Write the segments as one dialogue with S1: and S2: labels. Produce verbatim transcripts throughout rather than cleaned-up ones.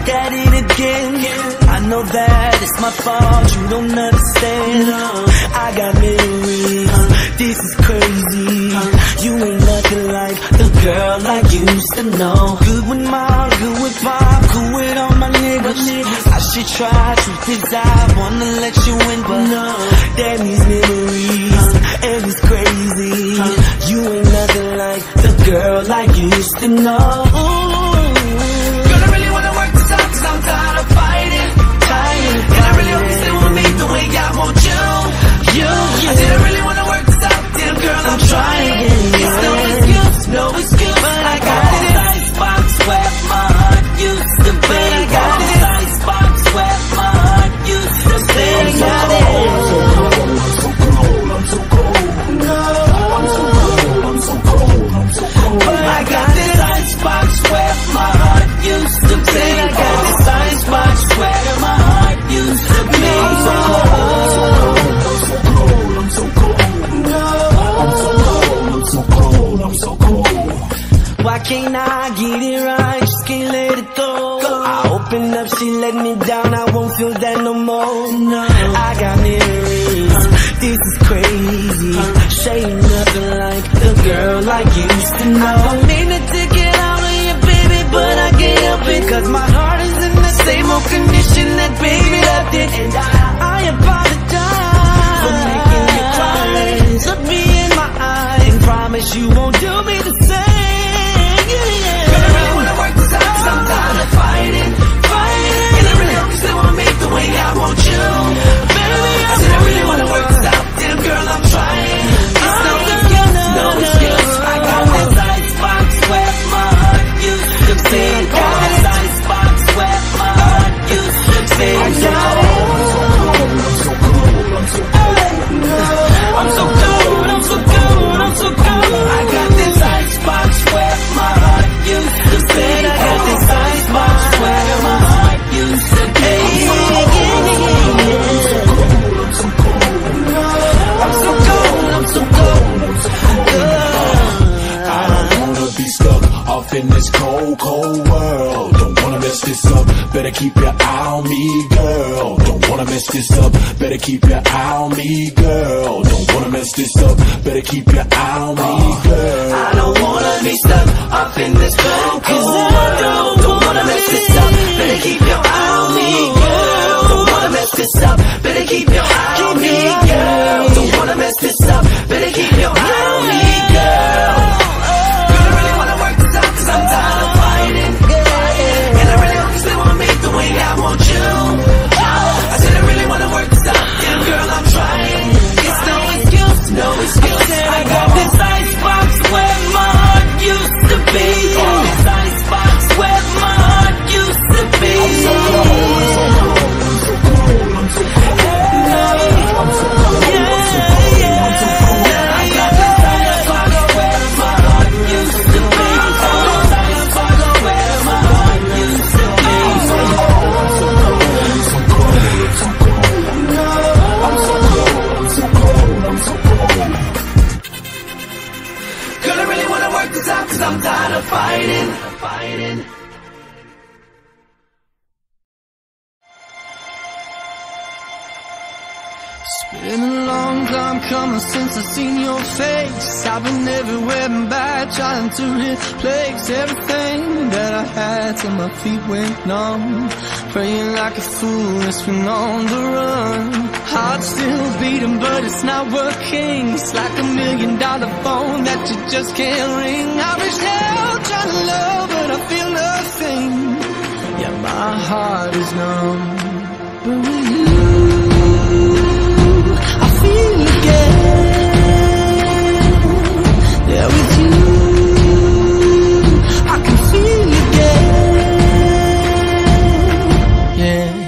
S1: at it again. I know that it's my fault, you don't understand. I got memories, this is crazy. You ain't nothing like the girl I used to know. Good with mom, good with pop, good with all my niggas. I should try, truth is I wanna let you in, but no, damn these memories, and it's crazy. You ain't nothing like the girl I used to know. Girl, I really wanna work this out, cause I'm tired of fighting, tired. And I really hope you stay with me the way I want you. You, I said I really wanna work this out, damn girl, I'm trying. It's no excuse, no excuse, but I got this icebox where my heart used to be. I got this icebox where my heart used to be. I got it. I'm so cold, I'm so cold, no. I'm so cold, I'm so cold, I'm so cold. But I got this icebox where my heart used to be. I got this icebox where my heart used to be. I'm so cold, I'm so cold, I'm so cold, no. I'm so cold, I'm so cold, I'm so cold. Why can't I get it right? Just can't let it go. I open up, she let me down. I won't feel that no more. No, I got memories. This is crazy. She ain't nothing like the girl I used to know. I don't mean to get out of you, baby, but I can't help it. Cause my heart is in the same old condition that baby left it. And I, I apologize for making you cry. Look me in my eyes and promise you won't do me the same. Girl, I really wanna work this out, cause I'm tired of fighting, fighting. And I really hope you still wanna make the way I want you. Baby, I said I really wanna work this out, damn girl, I'm trying. It's no excuse, no excuse. I got this icebox where my heart used to be. I got this icebox where my heart used to be. I got it. I'm so cold, I'm so cold, I'm so cold, I'm so cold, I'm so cold. I got this icebox where my heart used to be. I got this icebox where my heart used to be. I'm so cold, I'm so cold, I'm so cold, I'm so cold. I don't wanna be stuck off in this cold, cold world. Don't wanna mess this up, better keep your eye on me, girl. Don't wanna mess this up, better keep your eye on me, girl. Don't wanna mess this up, better keep your eye on me, girl. I don't wanna be stuck up in this cold, cold world. Don't wanna mess this up, better keep your eye on me, girl. Don't wanna mess this up, better keep your eye on me, girl. Don't wanna mess this up, better keep your eye on me, girl. Girl, I really wanna work this out, cause I'm tired of fighting, and I really hope you still wanna make the way I want you. I said I really wanna work this out, damn girl, I'm trying. It's no excuse, no excuse. I got this icebox where my heart used to be. Got this icebox where my heart used to be. I'm so cold, I'm so cold, I'm so cold, I'm so cold, I'm so cold, I'm so cold. I got this icebox where my heart used to be. Got this icebox where my heart used to be. I'm so cold, I'm so cold, I'm so cold, I'm so cold. I'm so cold, I'm so cold, I'm so cold. Girl, I really wanna work this out, cause I'm tired of fighting, fighting.
S2: It's been a long time coming since I've seen your face. I've been everywhere and back, trying to replace everything that I had till my feet went numb. Praying like a fool, it's been on the run. Heart still beating, but it's not working. It's like a million dollar phone that you just can't ring. I reached out trying to love, but I feel nothing. Yeah, my heart is numb. But with you, I feel again. Yeah, with you, I can feel again. Yeah.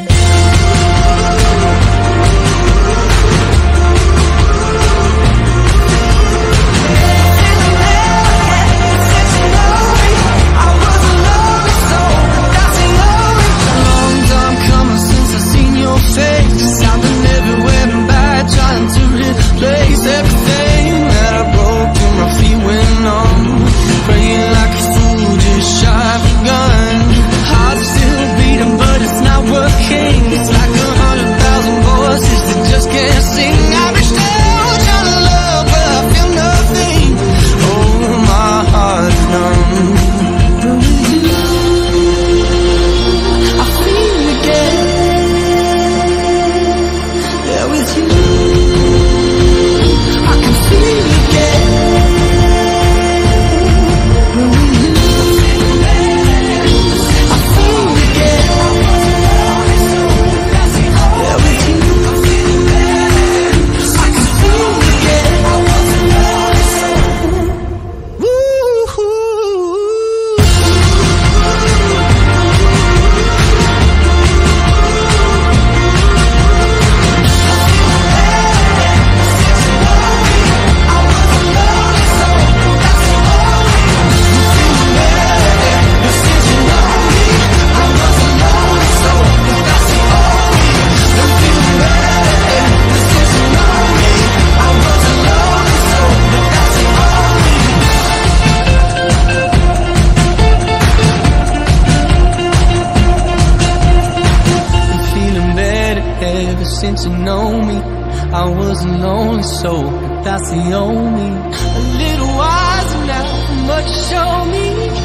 S2: ever since you know me. I was a lonely soul, but that's the only. A little wiser now from what you showed me.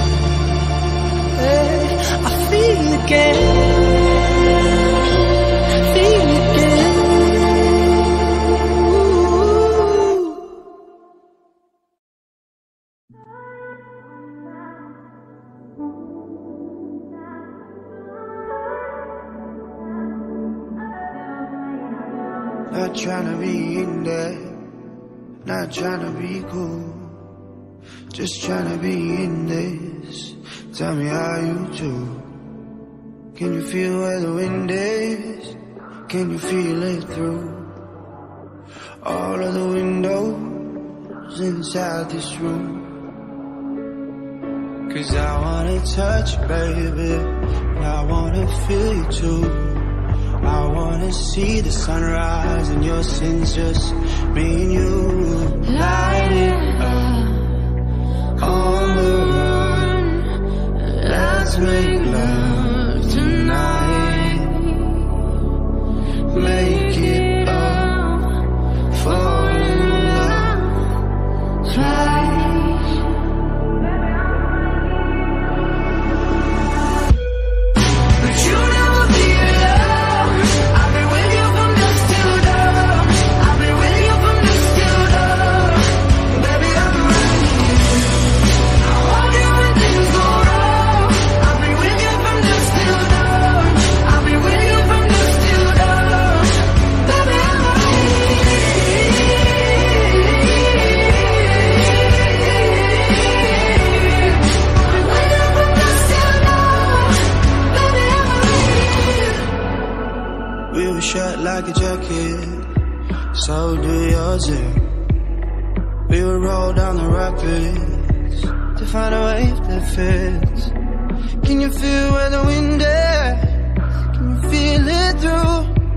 S2: Hey, I feel again, feel again.
S3: Not tryna be in there, not tryna be cool, just tryna be in this. Tell me how you do. Can you feel where the wind is? Can you feel it through all of the windows inside this room? Cause I wanna touch you, baby, and I wanna feel you too. I wanna see the sunrise and your sins, just me and you. Light it up on the run. Let's make love tonight. Make it up, fall in love, try. But you never be alone. I've been with you from dusk till dawn. I've been with you from dusk till dawn. Baby, I'm around you. I want you when things go wrong. I've been with you from dusk till dawn. I've been with you from dusk till dawn. Baby, I'm around you. I've been with you from dusk till dawn. Baby, I'm around you. We were shut like a jacket, so do yours. eh? We would roll down the rapids to find a wave that fits. Can you feel where the wind is? Can you feel it through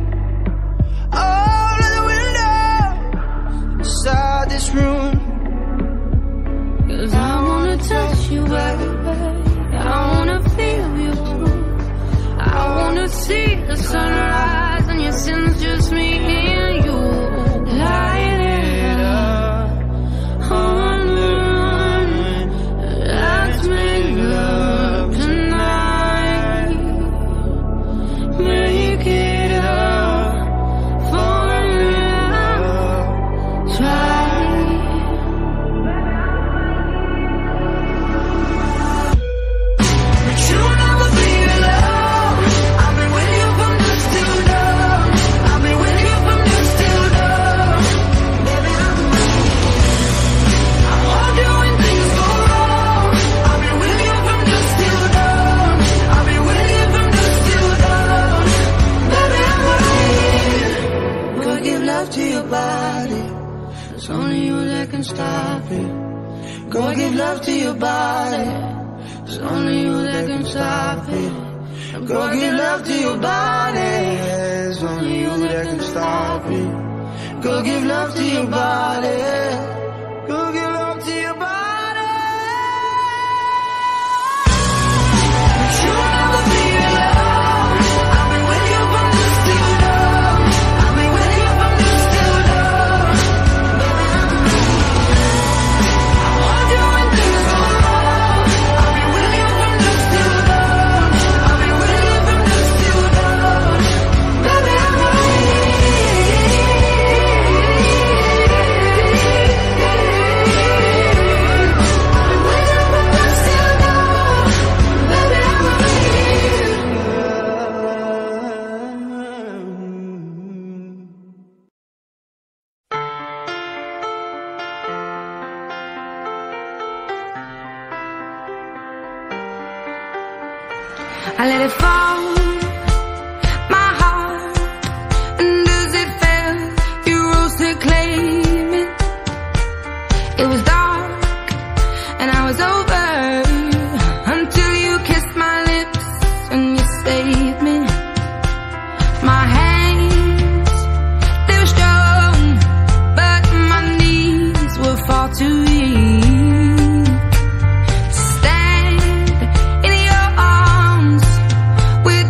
S3: all of the windows inside this room?
S4: Cause I wanna touch you, baby. I wanna feel you. I wanna see the sunrise and your sins, just me and you. Light it up on the run. Let's make love tonight. Make it up for love. Try. But you never be alone. I've been with you from dusk till dawn. I've been with you from dusk till dawn. Baby, I'm around you. I want you when things go wrong. I've been with you from dusk till dawn. I've been with you from dusk till dawn. Baby, I'm around you.
S3: Go give love to your body.
S4: It's only you that can stop it.
S3: Go give love to your body.
S4: It's only you that can stop it.
S3: Go give love to your body. It's only you that can stop it. Go give love to your body. Go give love to your body.
S4: But you never be alone. I've been with you from dusk till dawn. I've been with you from dusk till dawn. Baby, I'm around you. I want you when things go wrong. I've been with you from dusk till dawn. I've been with you from dusk till dawn. Baby, I'm around you. I let it fall, my heart, and as it fell, you rose to claim it. It was dark, and I was over, until you kissed my lips, and you saved me. My hands, they were strong, but my knees were far too weak. Stand in your arms with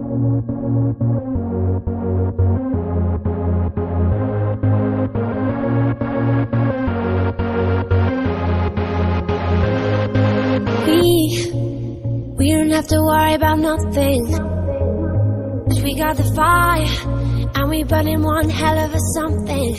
S4: We don't have to worry about nothing, 'cause we got the fire, and we burning one hell of a something.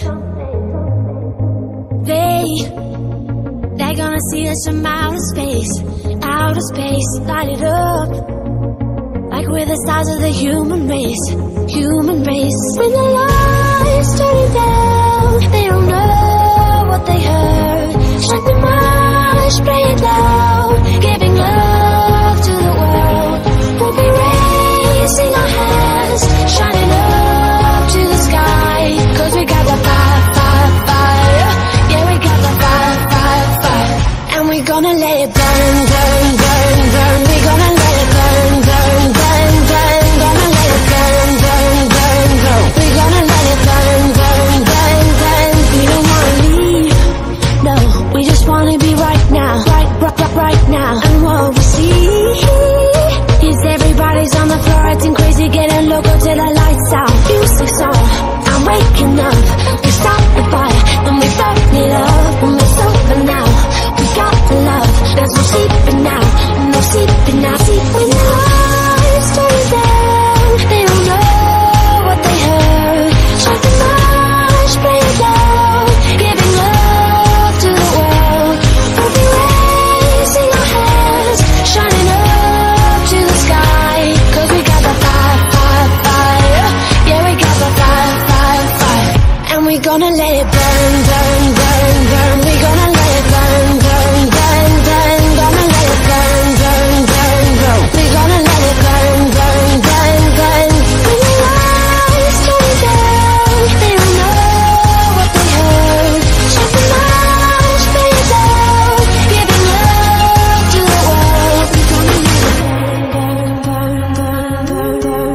S4: They, they're gonna see us from outer space, outer space, light it up, like we're the stars of the human race, human race. When the lights turn down, they don't know what they heard. Strike the march, play it loud, giving love to the world. We'll be raising our hands, shining up to the sky, 'cause we got the fire, fire, fire. Yeah, we got the fire, fire, fire. And we're gonna let it burn, burn, burn, burn. We're gonna let it burn, burn, burn, burn. Gonna let it burn, burn, burn, burn. We're gonna let it burn, burn, burn, burn. We don't wanna leave, no, we just wanna be right now, right, right, right, right now. And what we see is everybody's on the floor acting crazy, getting loco till the lights out. Music's on, I'm waking up. We start the fire, and we start it up. And it's over now, we got the love. There's no sleeping now, no sleeping now. See, when the lights turn down, they don't know what they heard. Strike the march, play it loud, giving love to the world. We'll be raising our hands, shining up to the sky, 'cause we got the fire, fire, fire. Yeah, we got the fire, fire, fire. And we're gonna let it burn, burn, burn, burn. We're gonna let it burn, burn, burn, burn. Gonna let it burn, burn, burn, burn. We're gonna let it burn, burn, burn, burn. When the lights turn down, they don't know what they heard. Strike the march, play it loud, giving love to the world. We're gonna let it burn, burn, burn, burn, burn.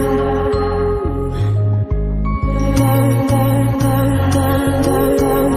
S4: Burn, burn, burn, burn, burn, burn.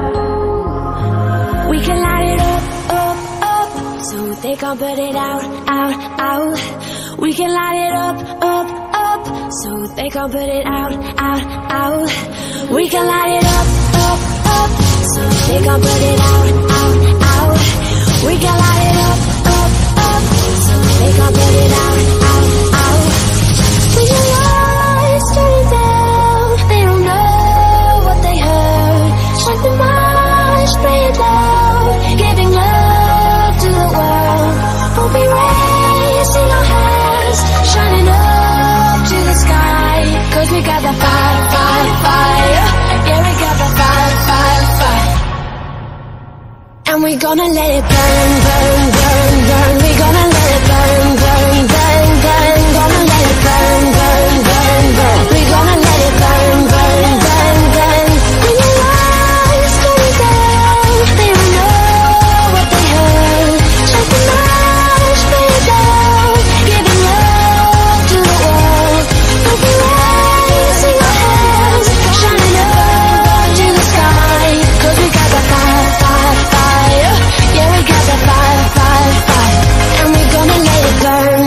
S4: We can light it up, up, up, so they can't put it out, out, out. We can light it up, up, up, so they can't put it out, out, out. We can light it up, up, up, so they can't put it out, out, out. We can light it up, up, up, so they can't put it out, out, out. When the lights turn down, they don't know what they heard. Strike the march, play it loud, giving love to the world. We'll be raising our hands, shining up to the sky, 'cause we got the fire, fire, fire. Yeah, we got the fire, fire, fire. And we're gonna let it burn, burn, burn, burn. We're gonna let it burn, burn, burn, burn. Gonna let it burn, burn, burn, burn. We're gonna let it burn, burn, burn, burn. When the lights turn down, they don't know what they heard. Strike the march, play it loud, giving love to the world. We'll be raising our hands, shining up to the sky, 'cause we got the fire, fire, fire. Yeah, we got the fire, fire, fire. And we're gonna let it burn.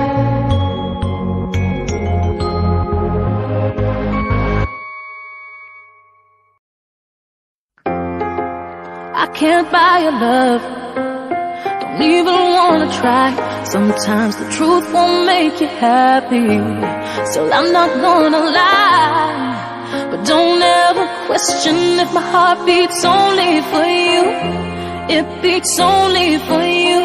S5: I can't buy your love, don't even wanna try. Sometimes the truth won't make you happy, so I'm not gonna lie. But don't ever question if my heart beats only for you. It beats only for you.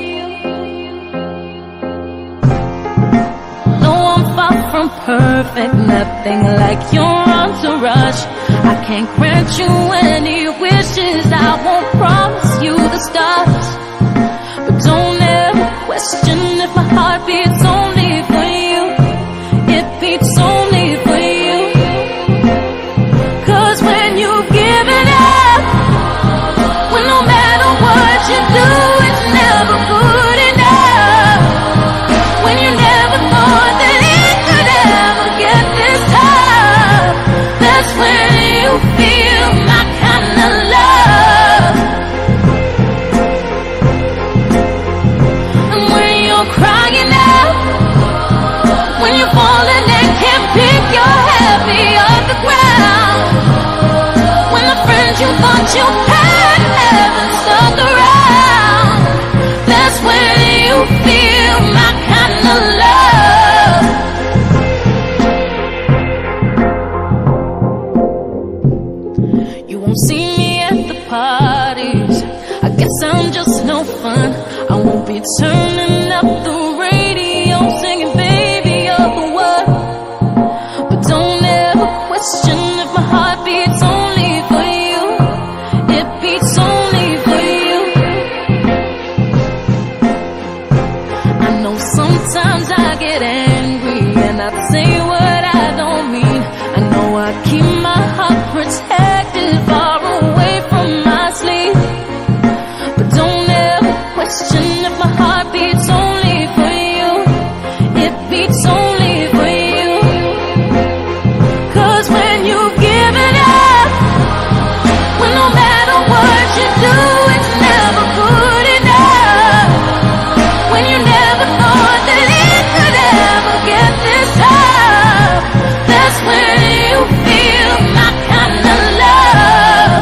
S5: No, I'm far from perfect, nothing like your entourage. I can't grant you any wishes, I won't promise you the stars. But don't ever question if my heart beats only for you. It beats only for you. 'Cause when you've given up, when no matter what you do, it's never good enough. When you never thought that it could ever get this tough, that's when you feel my kind of love. And when you're crying out, when you're falling turning up the radio, singing baby you're the one. But don't ever question if my heart beats only for you. It beats only for you. I know sometimes I get angry and I say what I don't mean. I know I keep my heart protected far away from my sleep. But don't ever question if my heart beats only for you. It beats only for you. Cause when you've given up, when no matter what you do, it's never good enough. When you never thought that it could ever get this hard, that's when you feel my kind of love.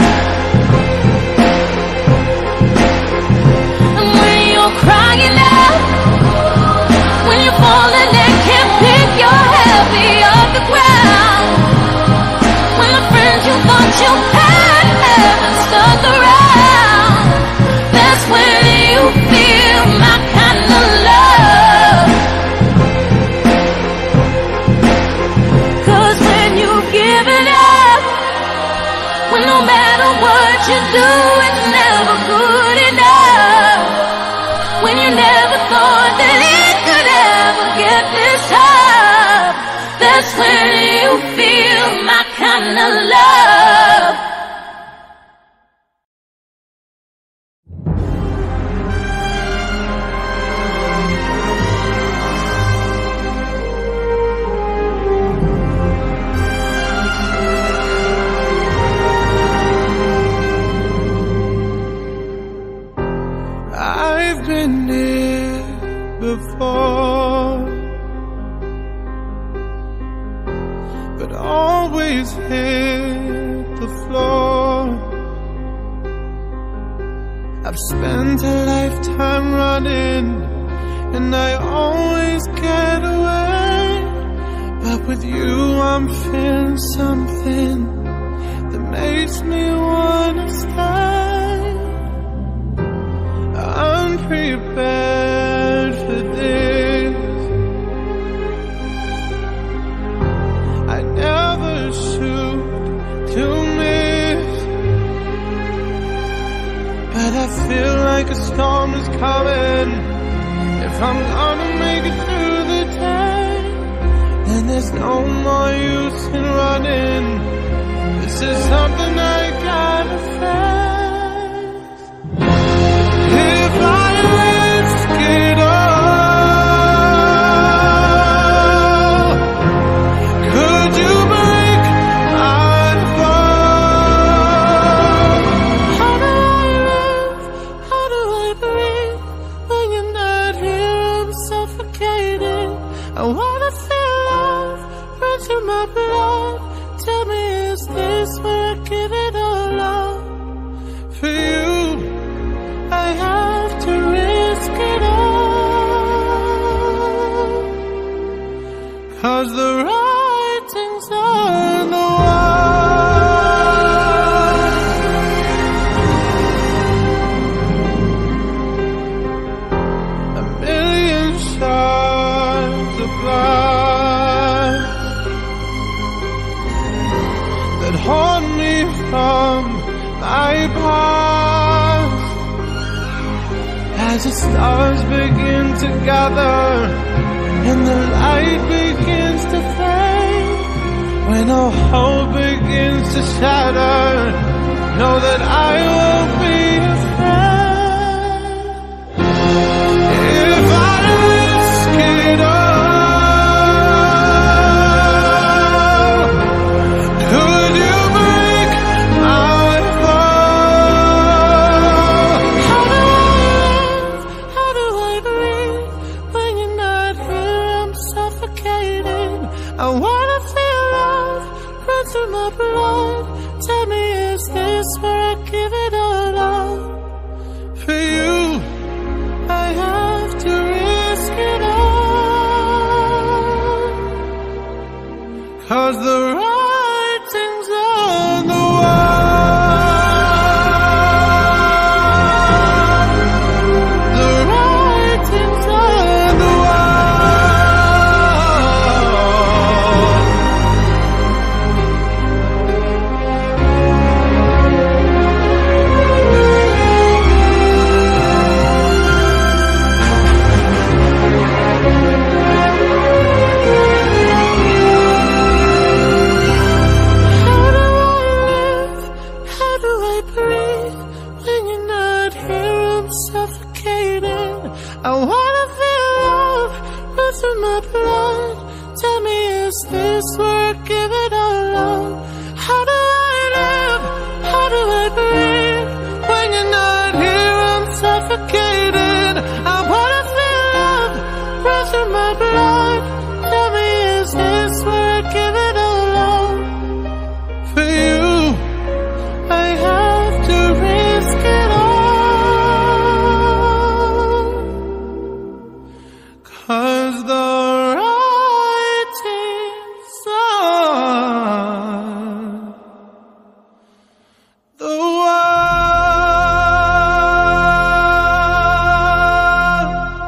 S5: And when you're crying out, when you're falling and can't pick your heavy off the ground, when the friends you thought you had haven't stuck around, that's when you feel my kind of love. Cause when you've given up, when no matter what you do, it's never good enough. When you never thought that it could ever get this hard, that's when you feel my kind of love.
S2: I've been here before, but always hit the floor. I've spent a lifetime running, and I always get away. But with you I'm feeling something that makes me wanna stay. I'm prepared for this. I never shoot to miss, but I feel like a storm is coming. If I'm gonna make it through the day, then there's no more use in running. This is something I gotta face. If I risk it all, could you break my fall? How do I live? How do I breathe? When you're not here, I'm suffocating. I wanna feel love run through my blood. Tell me, is this where I give it all up? For you, I have to risk it all. Cause the writing's on the wall. A million shards of glass that haunt me from my past. As the stars begin to gather and the light begins to fade, when all hope begins to shatter, know that I won't be afraid. If I risk it all, could you break my fall? How do I live? How do I breathe? When you're not here, I'm suffocating. I wanna feel love run through my blood. Tell me, is this where I give it all up? For you, I have to risk it all. Cause the writing's on the wall. The writing's my blood. Tell me, is this worth giving all up? How do I live? How do I breathe? When you're not here, I'm suffocated. I wanna feel love run through my blood. Tell me, is this worth giving all up? For you, I have to risk it all. 'Cause the writing's on the wall.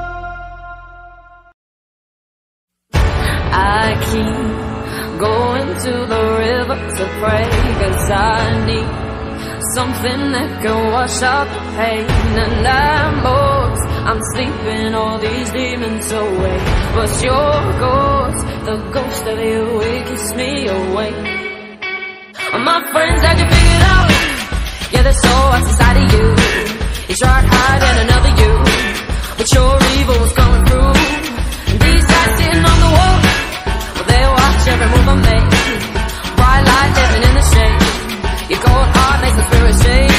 S5: I keep going to the river to pray, 'cause I need something that can wash out the pain. And I'm lost, I'm sleeping all these demons away, but your ghost, the ghost of you, it keeps me awake. My friends had you figured out, yeah, there's so what's inside of you. You tried hiding another you, but your evil was coming through. And these guys sitting on the wall, well, they watch every move I make. Bright light living in the shade, your cold heart makes the spirit shake.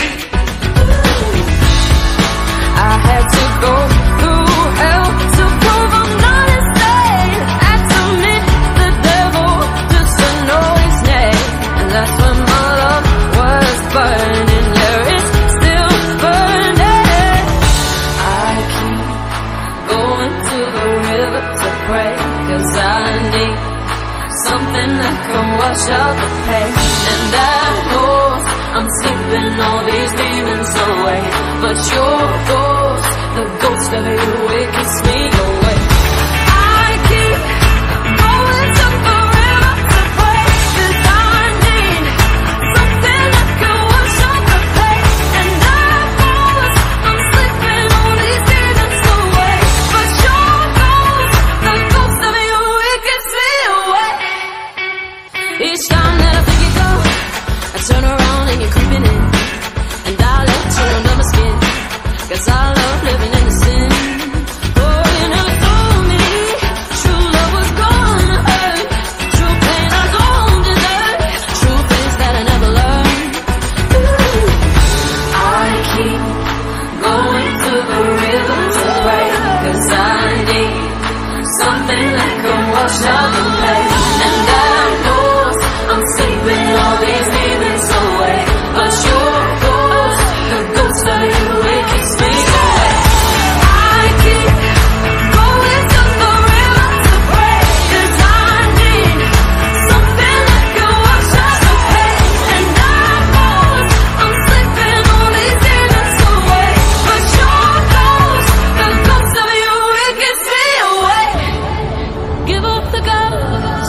S5: I had to go through hell to prove I'm not insane. Had to meet the devil just to know his name. And that's when my love was burning. Yeah, it's still burning. I keep going to the river to pray, 'cause I need something that can wash out the pain. And I know I'm sleeping all these demons away, but your ghost, the ghost of you, it keeps me away. I keep going to the river to pray, 'cause I need something that can wash out the pain. And I know I'm sleeping all these demons away, but your ghost, the ghost of you, it keeps me away. Each time that I think you go, I turn around and you're creeping in, and I let you under my skin, 'cause I love living in the sin. Oh, you never told me true love was gonna hurt, true pain I don't deserve, true things that I never learned. Ooh. I keep going to the river to pray, 'cause I need something that can wash out the pain. And I know I'm sleeping all these demons away, but your ghost, the ghost of you, it keeps me away. I keep going to the river to pray, 'cause I need something that can wash out the pain. And I know I'm sleeping all these demons away, but your ghost, the ghost of you, it keeps me away. Give up the ghost,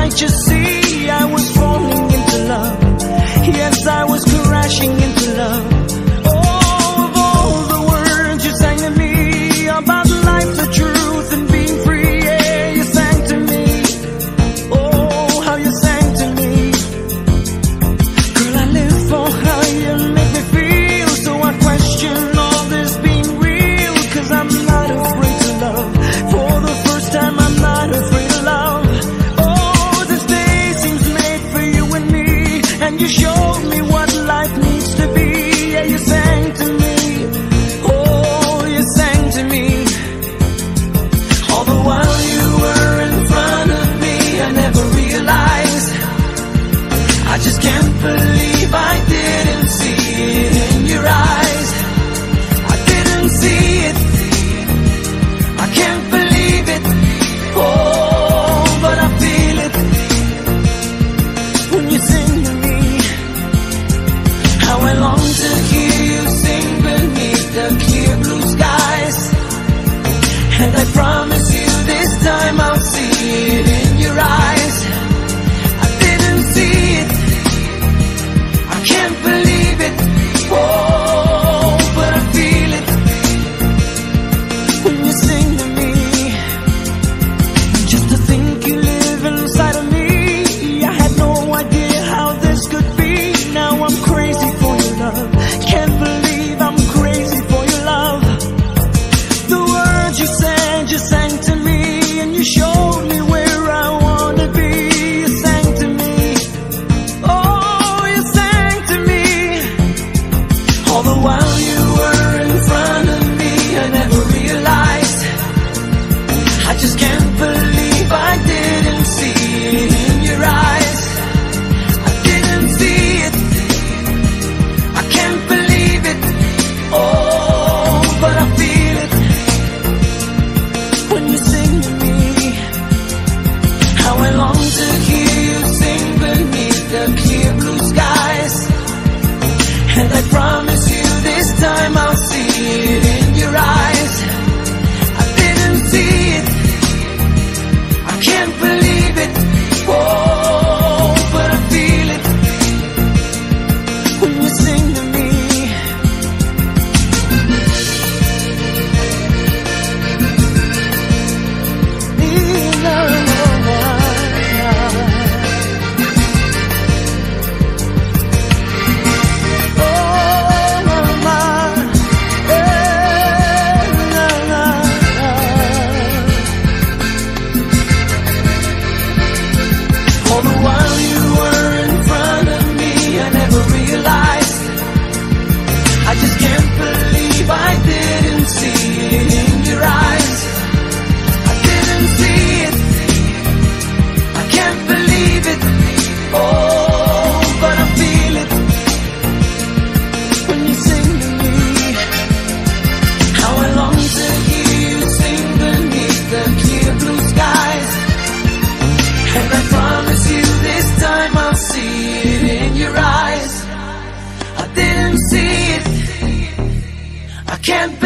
S1: might just see I was falling into love. Yes, I was crashing into love. Oh, of all the words you sang to me about life, the truth, and being free, yeah, you sang to me. Oh, how you sang to me. Girl, I live for how you make me feel. So I question all this being real, 'cause I'm not afraid to love. For the first time, I'm not afraid of love. Oh, this day seems made for you and me, and you showed me what life needs to be. Yeah, you sang to me. Oh, you sang to me. All the while you were in front of me, I never realized. I just can't believe I didn't see it in your eyes. I didn't see it. I can't believe it. Oh, but I feel it when you sing to me. How I long to hear you sing beneath the clear blue skies. And I promise you this time I'll see it in your eyes. I didn't see it. I can't believe it. Oh, but I feel it when you sing to me. Just to think you live inside of me, I had no idea how this could be. Now I'm crazy for your love. Can't believe I'm crazy for your love. The words you said, you sang to me, and you showed me where I wanna be. You sang to me. Oh, you sang to me. All the while you were in front of me, I never realized. I just can't believe I didn't see it in your eyes. I didn't see it. I can't believe it. Oh, but I feel it when you sing to me. How I long to hear you sing beneath the clear blue skies. And I promise you this time I'll see it in your eyes. I didn't see it. I can't believe it. Oh, but I feel it when you sing to me. All the while you were in front of me, I never realized. I just can't believe I didn't see it in your eyes. I didn't see it. I can't believe it. Oh, but I feel it when you sing to me. How I long to hear you sing beneath the clear blue skies. And I promise you this time I'll see it in your eyes. I didn't see it. I can't